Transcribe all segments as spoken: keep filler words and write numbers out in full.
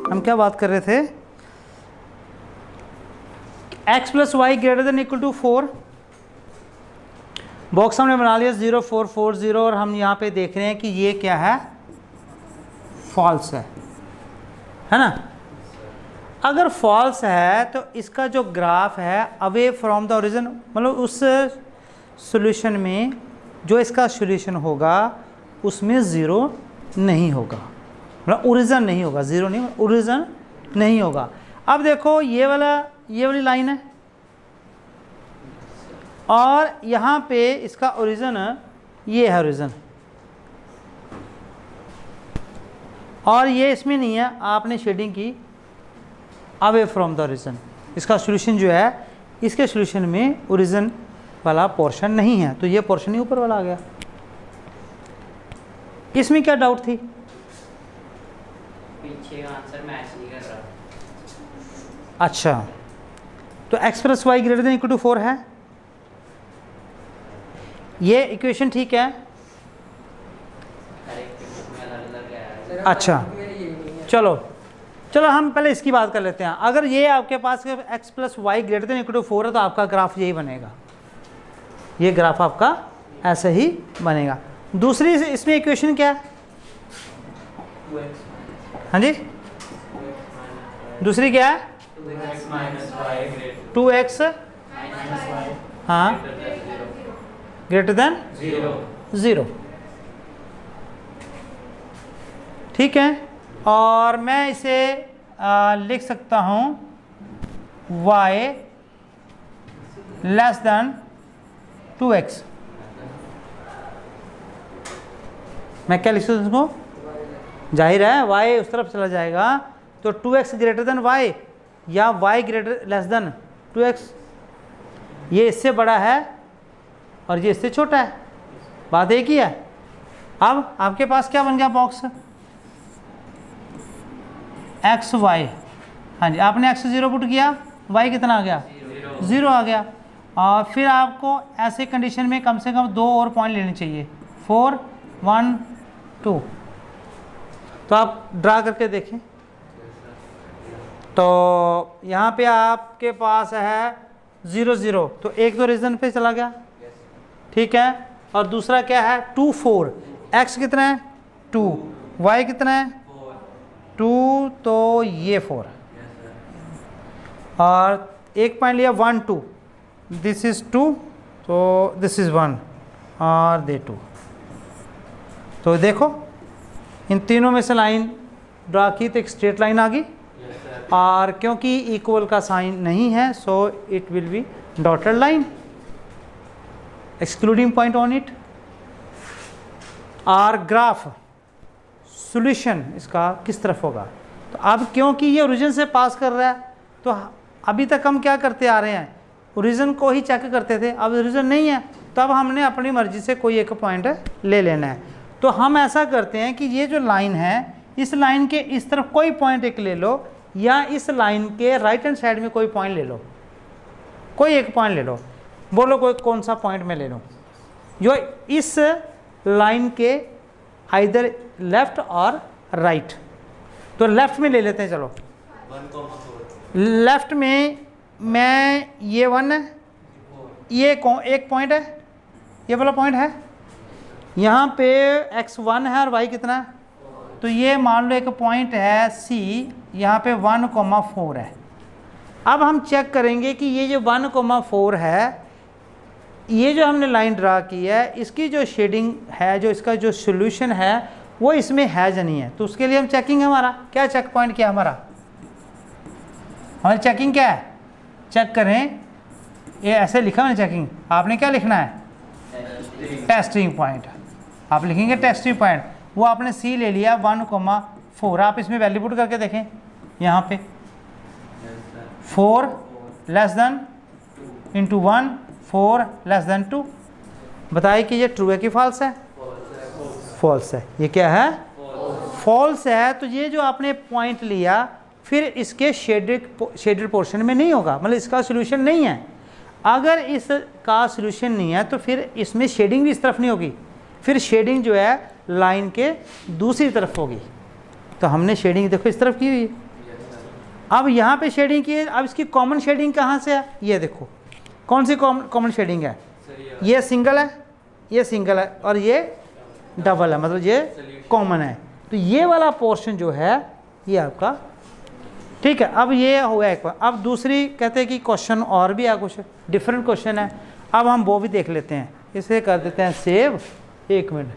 हम क्या बात कर रहे थे, x plus y greater than equal to four, box हमने बना लिया ज़ीरो फोर फोर ज़ीरो, और हम यहाँ पे देख रहे हैं कि ये क्या है, फॉल्स है, है ना। अगर फॉल्स है तो इसका जो ग्राफ है अवे फ्रॉम द ओरिजिन, मतलब उस सॉल्यूशन में जो इसका सॉल्यूशन होगा उसमें ज़ीरो नहीं होगा, मतलब ओरिजिन नहीं होगा, ज़ीरो नहीं, ओरिजिन नहीं होगा। अब देखो ये वाला, ये वाली लाइन है और यहाँ पे इसका ओरिजिन ये है ओरिजिन, और ये इसमें नहीं है, आपने शेडिंग की अवे फ्रॉम द ओरिजिन। इसका सॉल्यूशन जो है, इसके सॉल्यूशन में ओरिजिन वाला पोर्शन नहीं है, तो ये पोर्शन ही ऊपर वाला आ गया। इसमें क्या डाउट थी, पीछे का आंसर मैच नहीं कर रहा। अच्छा, तो x plus y greater than equal to four है, ये इक्वेशन ठीक है। अच्छा चलो चलो हम पहले इसकी बात कर लेते हैं। अगर ये आपके पास x plus y greater than equal to four है तो आपका ग्राफ यही बनेगा, ये ग्राफ आपका ऐसे ही बनेगा। दूसरी इसमें इक्वेशन क्या है, हाँ जी, दूसरी क्या है, टू एक्स हाँ ग्रेटर देन ज़ीरो, ठीक है। और मैं इसे आ, लिख सकता हूँ y less than two x. मैं क्या लिख सकता हूँ इसको, जाहिर है y उस तरफ चला जाएगा, तो two x greater than y या y greater less than two x, ये इससे बड़ा है और ये इससे छोटा है, बात एक ही है। अब आपके पास क्या बन गया बॉक्स, एक्स वाई, हाँ जी, आपने एक्स ज़ीरो पुट किया, वाई कितना आ गया, ज़ीरो आ गया। और फिर आपको ऐसे कंडीशन में कम से कम दो और पॉइंट लेने चाहिए, फोर वन टू। तो आप ड्रा करके देखें, तो यहाँ पे आपके पास है ज़ीरो ज़ीरो, तो एक तो रीजन पे चला गया, ठीक है। और दूसरा क्या है, टू फोर, एक्स कितना है टू, वाई कितना है टू, तो ये फोर, और एक पॉइंट लिया one two, this is two, तो दिस इज़ वन और दे टू। तो देखो इन तीनों में से लाइन ड्रा की तो एक स्ट्रेट लाइन आ गई, और क्योंकि इक्वल का साइन नहीं है so it will be dotted line excluding point on it. और ग्राफ सॉल्यूशन इसका किस तरफ होगा, तो अब क्योंकि ये ओरिजिन से पास कर रहा है तो अभी तक हम क्या करते आ रहे हैं, ओरिजिन को ही चेक करते थे, अब ओरिजिन नहीं है तो अब हमने अपनी मर्जी से कोई एक पॉइंट ले लेना है। तो हम ऐसा करते हैं कि ये जो लाइन है, इस लाइन के इस तरफ कोई पॉइंट एक ले लो, या इस लाइन के राइट हैंड साइड में कोई पॉइंट ले लो, कोई एक पॉइंट ले लो, बोलो कोई कौन सा पॉइंट में ले लो, जो इस लाइन के आइदर लेफ्ट और राइट। तो लेफ्ट में ले लेते हैं, चलो लेफ्ट में मैं ये वन है, ये एक पॉइंट है, ये वाला पॉइंट है, यहाँ पे एक्स वन है और वाई कितना है, तो ये मान लो एक पॉइंट है सी, यहाँ पे वन कोमा फोर है। अब हम चेक करेंगे कि ये जो वन कोमा फोर है, ये जो हमने लाइन ड्रा की है, इसकी जो शेडिंग है, जो इसका जो सॉल्यूशन है वो इसमें है या नहीं है, तो उसके लिए हम चेकिंग, हमारा क्या चेक पॉइंट क्या हमारा, हमारी चेकिंग क्या है, चेक करें, ये ऐसे लिखा है चेकिंग, आपने क्या लिखना है, टेस्टिंग पॉइंट, आप लिखेंगे टेस्टिंग पॉइंट। वो आपने सी ले लिया वन कोमा फोर, आप इसमें वैल्यू पुट करके देखें, यहाँ पे four less than into one, four less than two, बताइए कि ये ट्रू है कि फॉल्स है, फॉल्स है। ये क्या है, फॉल्स है। तो ये जो आपने पॉइंट लिया फिर इसके शेडेड शेडेड पोर्शन में नहीं होगा, मतलब इसका सॉल्यूशन नहीं है। अगर इसका सॉल्यूशन नहीं है तो फिर इसमें शेडिंग भी इस तरफ नहीं होगी, फिर शेडिंग जो है लाइन के दूसरी तरफ होगी। तो हमने शेडिंग देखो इस तरफ की हुई है, अब यहाँ पे शेडिंग की है, अब इसकी कॉमन शेडिंग कहाँ से है, ये देखो कौन सी कॉमन शेडिंग है, ये सिंगल है, ये सिंगल है और ये डबल है, मतलब ये कॉमन है। तो ये वाला पोर्शन जो है ये आपका ठीक है। अब ये हो गया एक बार। अब दूसरी कहते हैं कि क्वेश्चन और भी है, कुछ डिफरेंट क्वेश्चन है, अब हम वो भी देख लेते हैं। इसे कर देते हैं सेव। एक मिनट,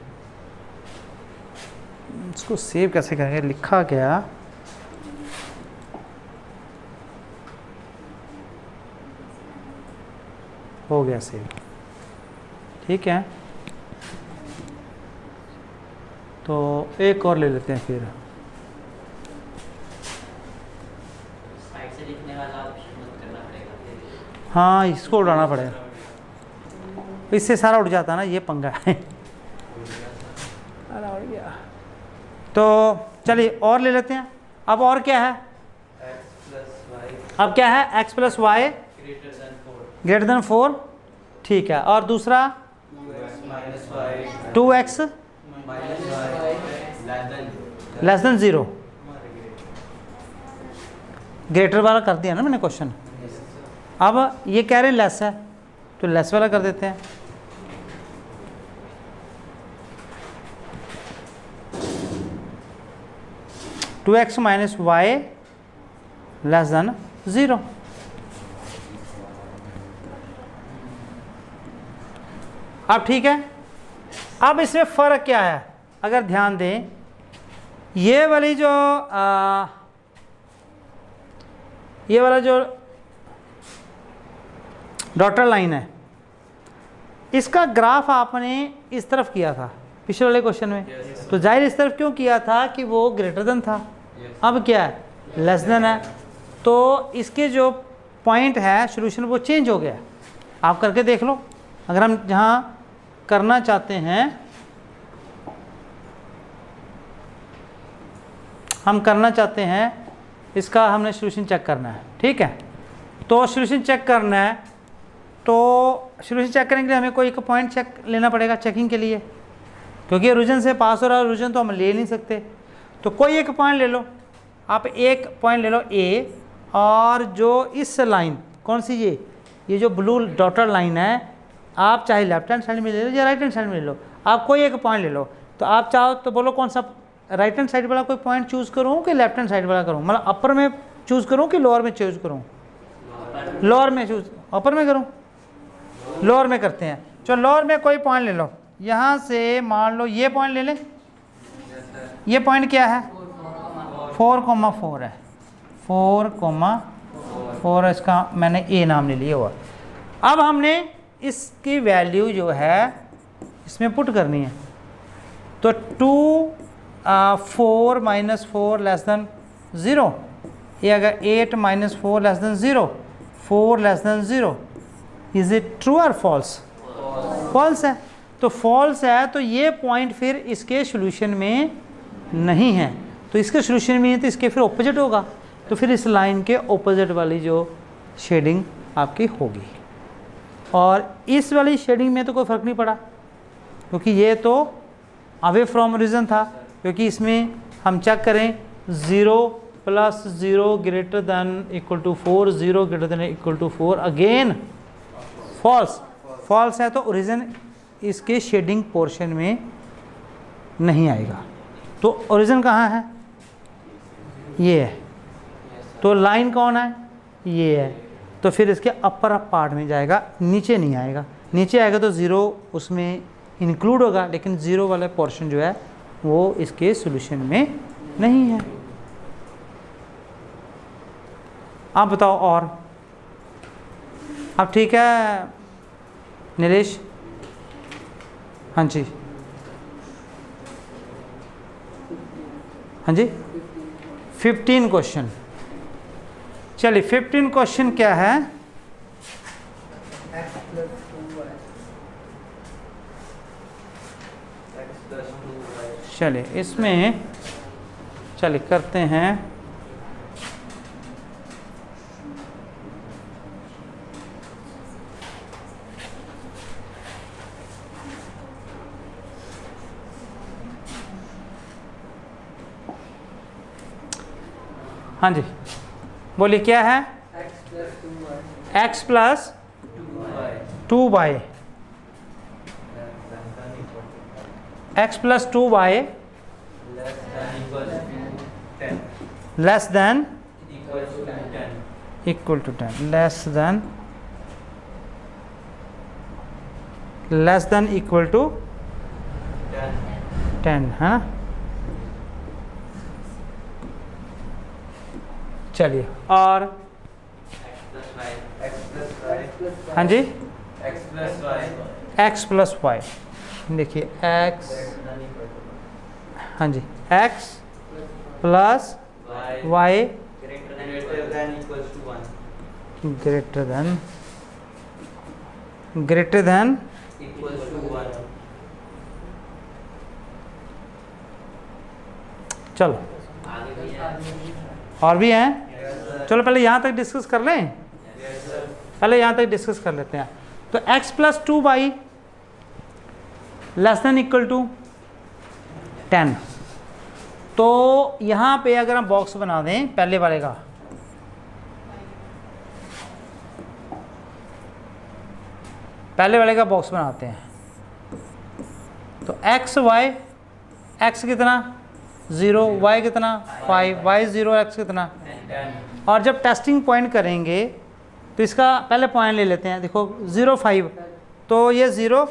इसको सेव कैसे करेंगे, लिखा गया हो गया सेव, ठीक है। तो एक और ले लेते हैं फिर। साइड से लिखने वाला ऑप्शन मत करना पड़ेगा। हाँ, इसको उड़ाना पड़ेगा, इससे सारा उड़ जाता ना, ये पंगा है। अरे उड़ गया। तो चलिए और ले लेते हैं। अब और क्या है, अब क्या है, x plus y greater than four, ठीक है। और दूसरा two x less than zero, greater वाला कर दिया ना मैंने क्वेश्चन। अब ये कह रहे हैं लेस है, तो लेस वाला कर देते हैं। Two x minus y less than zero. अब ठीक है। अब इसमें फ़र्क क्या है, अगर ध्यान दें, ये वाली जो आ, ये वाला जो डॉटर लाइन है, इसका ग्राफ आपने इस तरफ किया था पिछले वाले क्वेश्चन में, yes, तो जाहिर इस तरफ क्यों किया था कि वो ग्रेटर देन था, yes, अब क्या है, लेस देन है। तो इसके जो पॉइंट है सोल्यूशन वो चेंज हो गया। आप करके देख लो। अगर हम जहाँ करना चाहते हैं, हम करना चाहते हैं इसका, हमने सोल्यूशन चेक करना है, ठीक है। तो सोल्यूशन चेक करना है, तो सोल्यूशन चेक करने के लिए हमें कोई एक पॉइंट चेक लेना पड़ेगा चेकिंग के लिए, क्योंकि ओरिजिन से पास हो रहा है, ओरिजिन तो हम ले नहीं सकते। तो कोई एक पॉइंट ले लो, आप एक पॉइंट ले लो ए, और जो इस लाइन कौन सी, ये ये जो ब्लू डॉटर लाइन है, आप चाहे लेफ्ट हैंड साइड में ले लो या राइट हैंड साइड में ले लो, आप कोई एक पॉइंट ले लो। तो आप चाहो तो बोलो कौन सा, राइट हैंड साइड वाला कोई पॉइंट चूज़ करूँ कि लेफ्ट हैंड साइड वाला करूँ, मतलब अपर में चूज़ करूँ कि लोअर में चूज़ करूँ, लोअर में चूज़, अपर में करूँ, लोअर में करते हैं। चलो लोअर में कोई पॉइंट ले लो, यहाँ से मान लो ये पॉइंट ले लें। ये पॉइंट क्या है, फोर कोमा फोर है, फोर कोमा फोर, इसका मैंने ए नाम ले लिया हुआ। अब हमने इसकी वैल्यू जो है इसमें पुट करनी है। तो two four minus four less than zero, ये अगर eight minus four less than zero, four less than zero, is it true और फॉल्स, फॉल्स है। तो फॉल्स है, तो ये पॉइंट फिर इसके सोल्यूशन में नहीं है, तो इसके सोल्यूशन में है तो इसके फिर ऑपोजिट होगा, तो फिर इस लाइन के ऑपोजिट वाली जो शेडिंग आपकी होगी। और इस वाली शेडिंग में तो कोई फ़र्क नहीं पड़ा, क्योंकि ये तो अवे फ्रॉम ओरिजिन था, क्योंकि इसमें हम चेक करें zero plus zero greater than equal to four, zero greater than equal to four, again false, false है, तो ओरिजिन इसके शेडिंग पोर्शन में नहीं आएगा। तो ओरिजिन कहाँ है, ये है, तो लाइन कौन है, ये है, तो फिर इसके अपर पार्ट में जाएगा, नीचे नहीं आएगा। नीचे आएगा तो ज़ीरो उसमें इंक्लूड होगा, लेकिन ज़ीरो वाला पोर्शन जो है वो इसके सॉल्यूशन में नहीं है। आप बताओ और, अब ठीक है नीलेश? हाँ जी, हाँ जी, फिफ्टीन क्वेश्चन। चलिए फिफ्टीन क्वेश्चन क्या है, चलिए इसमें चलिए करते हैं। हाँ जी, बोलिए क्या है? x plus two y, x plus two y less than equal to ten, less than less than equal to ten, है ना? चलिए, और हाँ जी, x प्लस वाई, देखिए x, हाँ जी, x plus y greater than greater than चलो और भी हैं, चलो पहले यहाँ तक डिस्कस कर लें, पहले यहाँ तक डिस्कस कर लेते हैं। तो x plus two y less than equal to ten, तो यहाँ पे अगर हम बॉक्स बना दें पहले वाले का, पहले वाले का बॉक्स बनाते हैं, तो x y, x कितना ज़ीरो, y कितना फाइव, y ज़ीरो, x कितना, और जब टेस्टिंग पॉइंट करेंगे तो इसका पहले पॉइंट ले लेते हैं, देखो ज़ीरो फाइव, तो ये ज़ीरो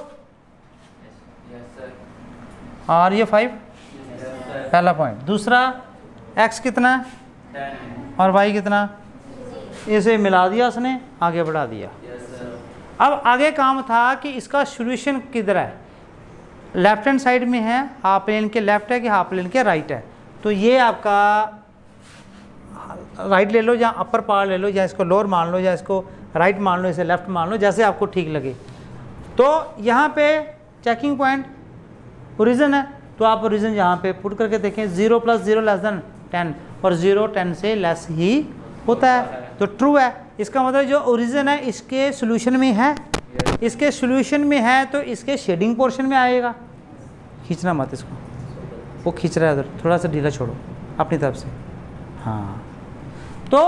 और ये फाइव, पहला पॉइंट। दूसरा x कितना और y कितना, इसे मिला दिया उसने, आगे बढ़ा दिया। अब आगे काम था कि इसका सॉल्यूशन किधर है, लेफ्ट हैंड साइड में है, हाफ प्लेन के लेफ्ट है कि हाफ प्लेन के राइट है, तो ये आपका राइट ले लो या अपर पार्ट ले लो, या इसको लोअर मान लो, या इसको राइट मान लो, इसे लेफ्ट मान लो, जैसे आपको ठीक लगे। तो यहाँ पे चेकिंग पॉइंट ओरिजिन है, तो आप ओरिजिन यहाँ पे पुट करके देखें, zero plus zero less than ten, और ज़ीरो टेन से लेस ही होता है, तो ट्रू है। इसका मतलब जो ओरिजिन है इसके सॉल्यूशन में है, इसके सॉल्यूशन में है तो इसके शेडिंग पोर्शन में आएगा। खींचना मत इसको, वो खींच रहा है उधर, थोड़ा सा ढीला छोड़ो अपनी तरफ से, हाँ। तो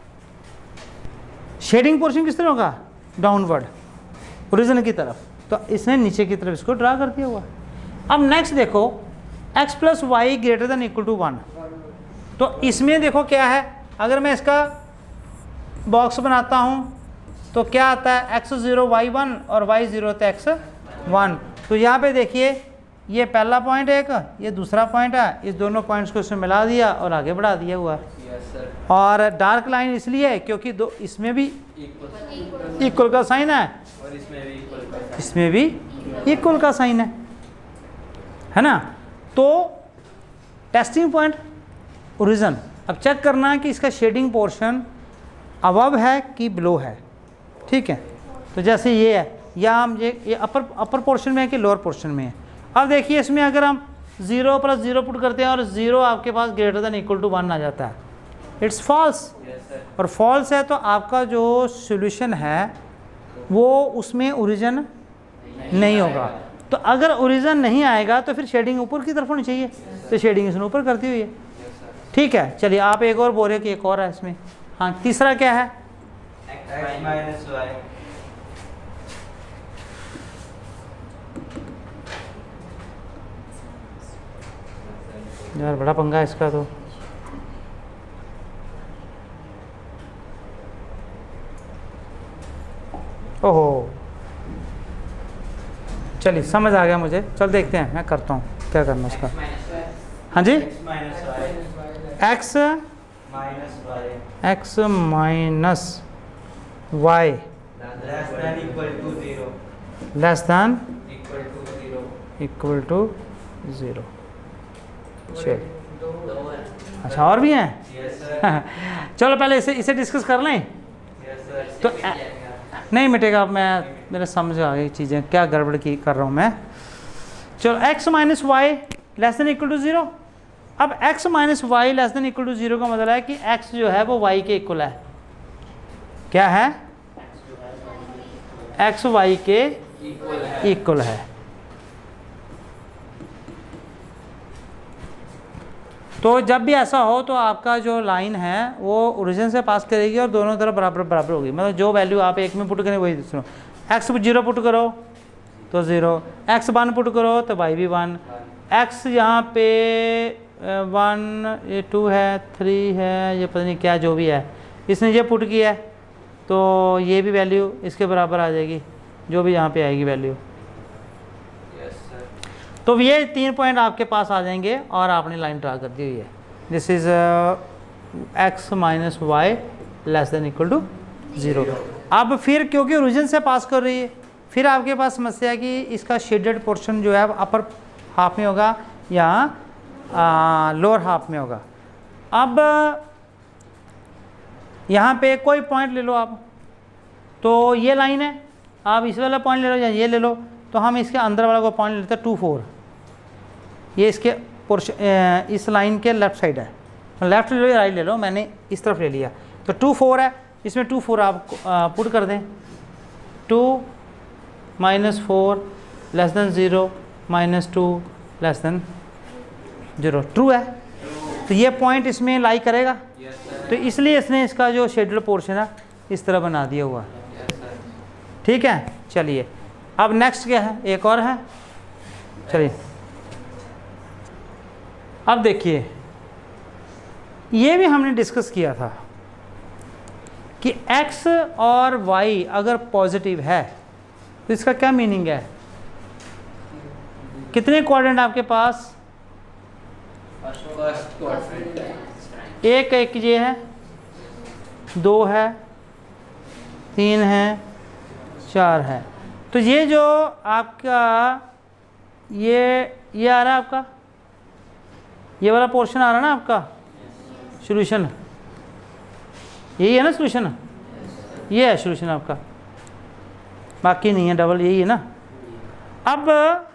शेडिंग पोर्शन किस तरह होगा, डाउनवर्ड ओरिजिन की तरफ, तो इसने नीचे की तरफ इसको ड्रा कर दिया हुआ। अब नेक्स्ट देखो x plus y greater than equal to one, तो इसमें देखो क्या है, अगर मैं इसका बॉक्स बनाता हूँ तो क्या आता है, x ज़ीरो वाई वन और y ज़ीरो तो x वन, तो यहाँ पे देखिए ये पहला पॉइंट है एक, ये दूसरा पॉइंट है, इस दोनों पॉइंट्स को इसमें मिला दिया और आगे बढ़ा दिया हुआ। yes, और डार्क लाइन इसलिए है क्योंकि दो इसमें भी इक्वल का साइन है और इसमें भी इक्वल का इसमें भी इक्वल का साइन है, है ना। तो टेस्टिंग पॉइंट ओरिजिन, अब चेक करना है कि इसका शेडिंग पोर्शन अबव है कि बिलो है, ठीक है। तो जैसे ये है, या हम ये ये अपर अपर पोर्शन में है कि लोअर पोर्शन में है। अब देखिए इसमें अगर हम ज़ीरो प्लस ज़ीरो पुट करते हैं और ज़ीरो आपके पास greater than equal to one आ जाता है, इट्स फॉल्स, और फॉल्स है तो आपका जो सॉल्यूशन है वो उसमें ओरिजिन नहीं होगा। तो अगर ओरिजिन नहीं आएगा तो फिर शेडिंग ऊपर की तरफ होनी चाहिए, तो शेडिंग इसने ऊपर करती हुई है, ठीक है। चलिए आप एक और बोल रहे कि एक और है इसमें, हाँ। तीसरा क्या है, x माइनस वाई, यार बड़ा पंगा है इसका तो, ओहो चलिए समझ आ गया मुझे, चल देखते हैं, मैं करता हूँ क्या करना इसका। हाँ जी, x minus y, x minus y x minus y less than equal to zero, less than equal to zero, equal to zero. चलिए, दो है, अच्छा और भी हैं, यस सर, चलो पहले इसे इसे डिस्कस कर लें। यस सर, तो नहीं मिटेगा, अब मैं मेरे समझ आ गई चीज़ें, क्या गड़बड़ की कर रहा हूँ मैं। चलो x minus y less than equal to zero. अब x minus y less than equal to zero का मतलब है कि x जो है वो y के इक्वल है। क्या है, x y के इक्वल है। तो जब भी ऐसा हो तो आपका जो लाइन है वो ओरिजिन से पास करेगी और दोनों तरफ बराबर बराबर होगी, मतलब जो वैल्यू आप एक में पुट करें वही दूसरों। एक्स जीरो पुट करो तो ज़ीरो, एक्स वन पुट करो तो वाई भी वन, एक्स यहाँ पे वन, ये टू है, थ्री है, ये पता नहीं क्या जो भी है, इसने ये पुट किया है तो ये भी वैल्यू इसके बराबर आ जाएगी, जो भी यहाँ पे आएगी वैल्यू। तो ये तीन पॉइंट आपके पास आ जाएंगे और आपने लाइन ड्रा कर दी हुई है। This is x minus y less than equal to zero. अब फिर क्योंकि ओरिजिन से पास कर रही है, फिर आपके पास समस्या है कि इसका शेडेड पोर्शन जो है अपर हाफ में होगा या लोअर हाफ में होगा। अब यहाँ पे कोई पॉइंट ले लो आप, तो ये लाइन है, आप इस वाला पॉइंट ले लो या ये ले लो, तो हम इसके अंदर वाला को पॉइंट लेते हैं टू फोर, ये इसके पोर्शन इस लाइन के लेफ्ट साइड है, लेफ्ट ले लो या राइट ले लो, मैंने इस तरफ ले लिया, तो टू फोर है, इसमें टू फोर आप पुट कर दें, two minus four less than zero minus two less than zero, true है। तो ये पॉइंट इसमें लाई करेगा, तो इसलिए इसने इसका जो शेड्यूल पोर्शन है इस तरह बना दिया हुआ है। ठीक है, चलिए अब नेक्स्ट क्या है, एक और है, चलिए अब देखिए, ये भी हमने डिस्कस किया था कि x और y अगर पॉजिटिव है तो इसका क्या मीनिंग है, कितने क्वाड्रेंट आपके पास, एक एक ये है, दो है, तीन है, चार है, तो ये जो आपका ये ये आ रहा है, आपका ये वाला पोर्शन आ रहा है ना आपका सॉल्यूशन, यही है ना सॉल्यूशन, ये है सॉल्यूशन आपका, बाकी नहीं है, डबल यही है ना। अब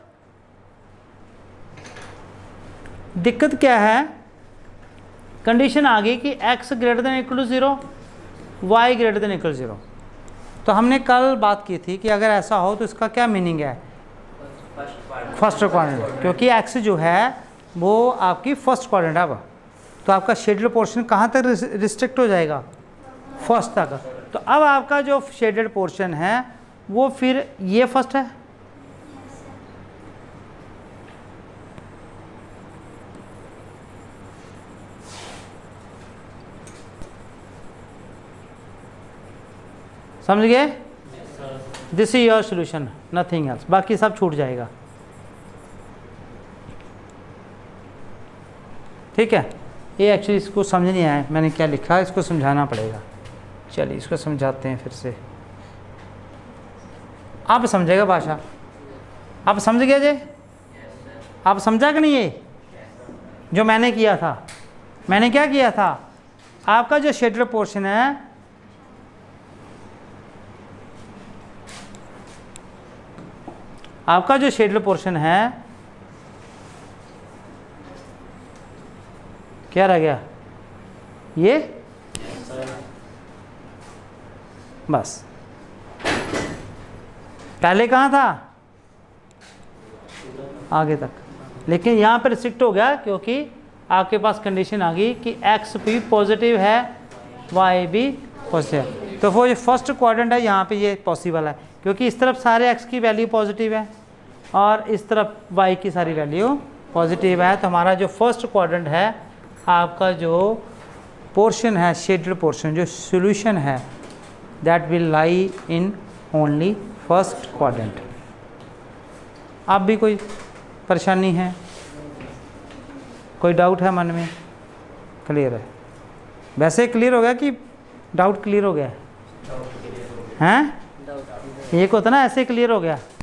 दिक्कत क्या है, कंडीशन आ गई कि x greater than equal to zero, y greater than equal zero. तो हमने कल बात की थी कि अगर ऐसा हो तो इसका क्या मीनिंग है, फर्स्ट क्वाड्रेंट, क्योंकि x जो है वो आपकी फर्स्ट क्वाड्रेंट है। अब तो आपका शेडेड पोर्शन कहाँ तक रिस्ट्रिक्ट हो जाएगा, फर्स्ट तक। तो अब आपका जो शेडेड पोर्शन है वो फिर ये फर्स्ट है, समझ गए, this is your solution, nothing else, बाकी सब छूट जाएगा। ठीक है, ये एक्चुअली इसको समझ नहीं आया मैंने क्या लिखा है, इसको समझाना पड़ेगा। चलिए इसको समझाते हैं फिर से, आप समझेगा भाषा, आप समझ गए जे, आप समझा कि नहीं, ये जो मैंने किया था, मैंने क्या किया था, आपका जो शेडेड पोर्शन है आपका जो शेडेड पोर्शन है क्या रह गया, ये बस, पहले कहाँ था, आगे तक, लेकिन यहाँ पर रिस्ट्रिक्ट हो गया क्योंकि आपके पास कंडीशन आ गई कि x भी पॉजिटिव है, y भी पॉजिटिव है, तो वो ये फर्स्ट क्वाड्रेंट है, यहाँ पे ये पॉसिबल है क्योंकि इस तरफ सारे x की वैल्यू पॉजिटिव है और इस तरफ y की सारी वैल्यू पॉजिटिव है। तो हमारा जो फर्स्ट क्वाड्रेंट है, आपका जो पोर्शन है, शेडेड पोर्शन, जो सॉल्यूशन है, that will lie in only first quadrant. अब भी कोई परेशानी है, कोई डाउट है मन में, क्लियर है, वैसे क्लियर हो गया कि डाउट क्लियर हो गया हैं, एक होता ना ऐसे क्लियर हो गया।